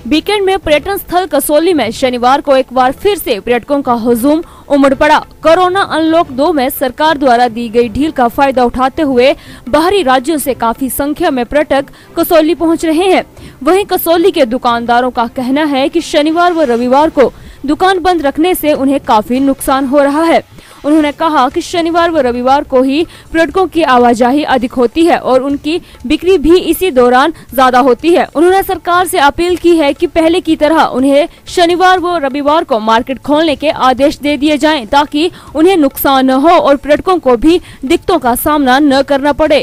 Weekend में पर्यटन स्थल कसौली में शनिवार को एक बार फिर से पर्यटकों का हुजूम उमड़ पड़ा। कोरोना अनलॉक 2 में सरकार द्वारा दी गई ढील का फायदा उठाते हुए बाहरी राज्यों से काफी संख्या में पर्यटक कसौली पहुंच रहे हैं। वहीं कसौली के दुकानदारों का कहना है कि शनिवार व रविवार को दुकान बंद रखने से उन्हें काफी नुकसान हो रहा है। उन्होंने कहा कि शनिवार व रविवार को ही पर्यटकों की आवाजाही अधिक होती है और उनकी बिक्री भी इसी दौरान ज्यादा होती है। उन्होंने सरकार से अपील की है कि पहले की तरह उन्हें शनिवार व रविवार को मार्केट खोलने के आदेश दे दिए जाएं ताकि उन्हें नुकसान न हो और पर्यटकों को भी दिक्कतों का सामना न करना पड़े।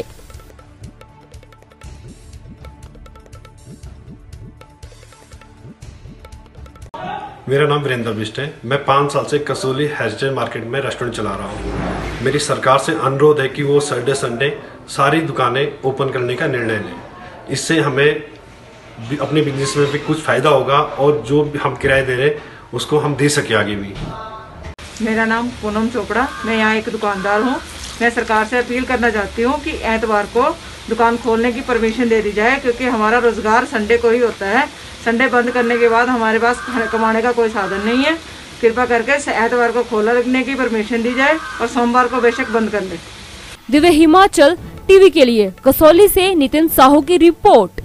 मेरा नाम वीरेंद्र बिष्ट है। मैं 5 साल से कसौली हेरिटेज मार्केट में रेस्टोरेंट चला रहा हूँ। मेरी सरकार से अनुरोध है कि वो सैटरडे संडे सारी दुकानें ओपन करने का निर्णय लें। इससे हमें अपने बिजनेस में भी कुछ फ़ायदा होगा और जो हम किराए दे रहे उसको हम दे सके आगे भी। मेरा नाम पूनम चोपड़ा, मैं यहाँ एक दुकानदार हूँ। मैं सरकार से अपील करना चाहती हूँ कि एतवार को दुकान खोलने की परमिशन दे दी जाए, क्योंकि हमारा रोजगार संडे को ही होता है। संडे बंद करने के बाद हमारे पास कमाने का कोई साधन नहीं है। कृपा करके एतवार को खोला रखने की परमिशन दी जाए और सोमवार को बेशक बंद कर ले। दिव्य हिमाचल टीवी के लिए कसौली से नितिन साहू की रिपोर्ट।